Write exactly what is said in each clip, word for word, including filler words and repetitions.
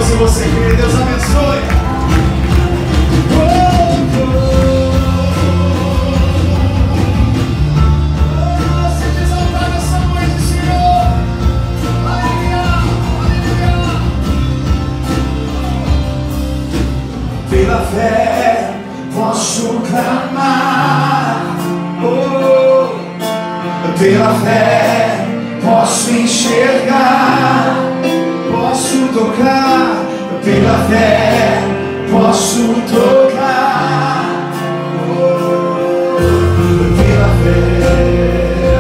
se você crê. Deus abençoe. Pela fé posso clamar, oh, pela fé posso enxergar, posso tocar, pela fé posso tocar, oh, pela fé.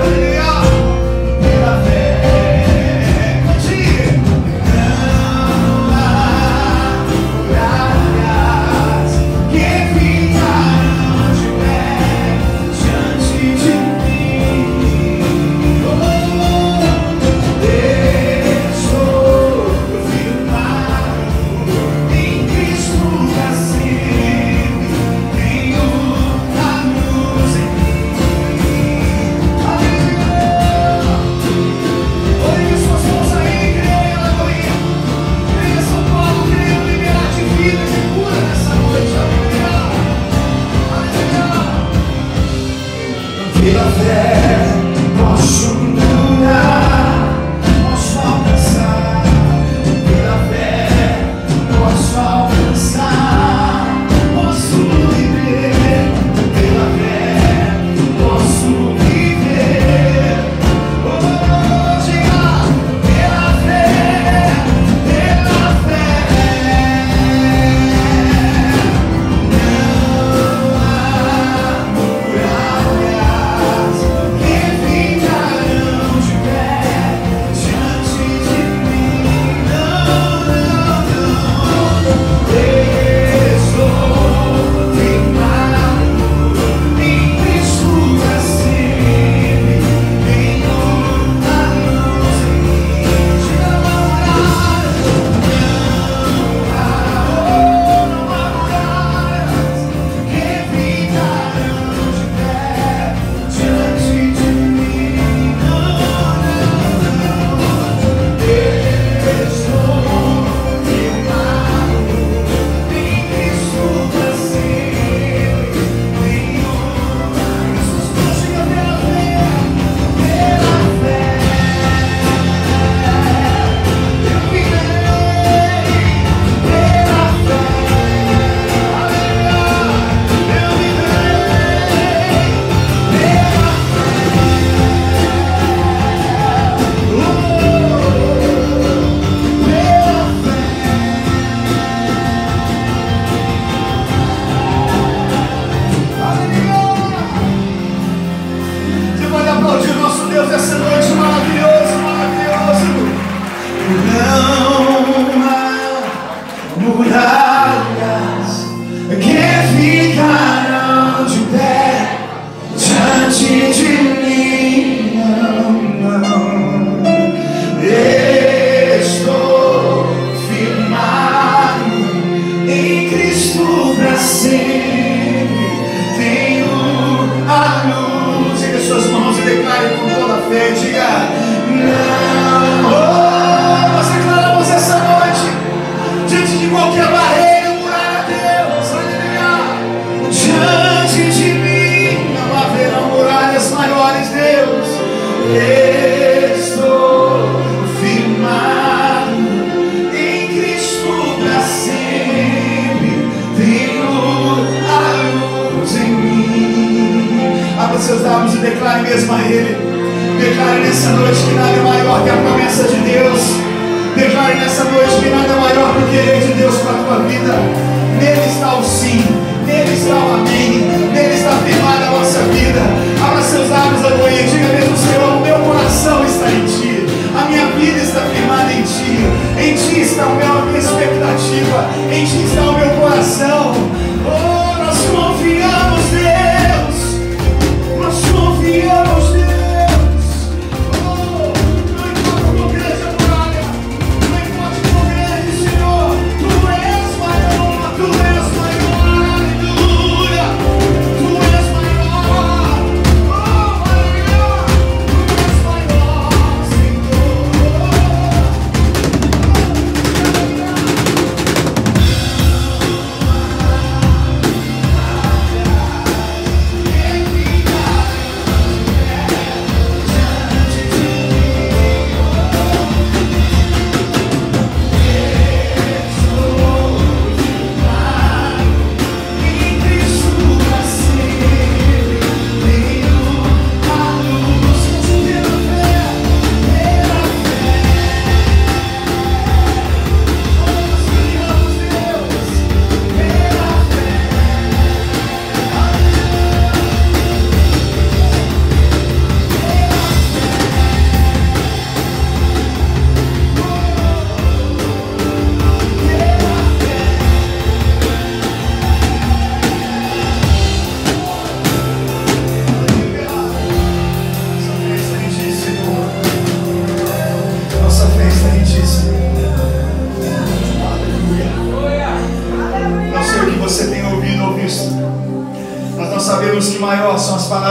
Pela fé posso mudar, posso alcançar. Pela fé posso alcançar, posso viver. Pela fé posso viver. Oh, diga, pela fé, pela fé. Não há muralha que ficarão de pé diante de mim. Não, não, não. Eu estou firmado em Cristo pra sempre. Tenho a luz em mim. Diga, não há não há, não há muralhas que ficarão de pé diante de mim. Não, não, não. Eu estou firmado em Cristo pra sempre. Tenho Jesus, consiga pela fé, pela fé. Eu virei pela fé. Aleluia. Eu virei pela Você pode aplaudir o nosso Deus essa noite, maravilhoso, maravilhoso. Não há muralhas que ficarão de pé diante de mim. Não, não. Estou firmado em Cristo pra sempre. Tenho a luz. Erga suas mãos e declare com toda a fé. Diga, não. Oh, nós declaramos essa noite, diante de qualquer barreira, muralha, Deus, aleluia. Diante de mim não haverão muralhas maiores, Deus. Estou firmado em Cristo pra sempre. Tenho a luz em mim. Abra seus lábios e declare mesmo a Ele. Declare nessa noite que nada é maior que a promessa de Deus. Declare nessa noite que nada é maior que o querer de Deus para a tua vida. Nele está o sim, nele está o amém, nele está firmada a nossa vida. Abra seus lábios agora e diga mesmo, Senhor, o meu coração está em Ti, a minha vida está firmada em Ti, em Ti está a minha expectativa, em Ti está o meu coração. Oh, nós confiamos, Deus, nós confiamos, Deus. Tu és maior, oh, aleluia.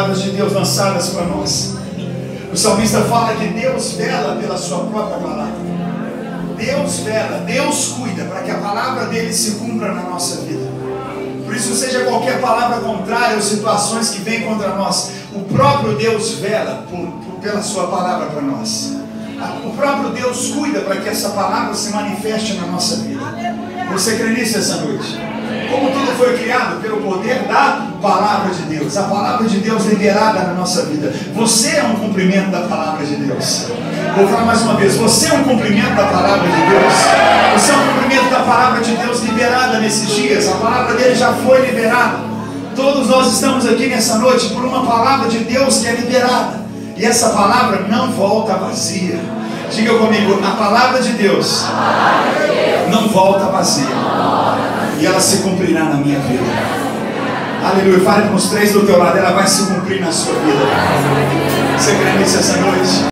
palavras de Deus lançadas para nós. O salmista fala que Deus vela pela sua própria palavra. Deus vela, Deus cuida para que a palavra dele se cumpra na nossa vida. Por isso, seja qualquer palavra contrária ou situações que vêm contra nós, o próprio Deus vela por, por, pela sua palavra para nós. O próprio Deus cuida para que essa palavra se manifeste na nossa vida. Você crê nisso essa noite? Como tudo foi criado pelo poder da palavra de Deus, a palavra de Deus liberada na nossa vida. Você é um cumprimento da palavra de Deus. Vou falar mais uma vez, você é um cumprimento da palavra de Deus. Você é um cumprimento da palavra de Deus liberada nesses dias. A palavra dele já foi liberada. Todos nós estamos aqui nessa noite por uma palavra de Deus que é liberada. E essa palavra não volta vazia. Diga comigo, a palavra de Deus não volta vazia. E ela se cumprirá na minha vida. Aleluia. Fale com os três do teu lado, ela vai se cumprir na sua vida. Você crê nisso essa noite?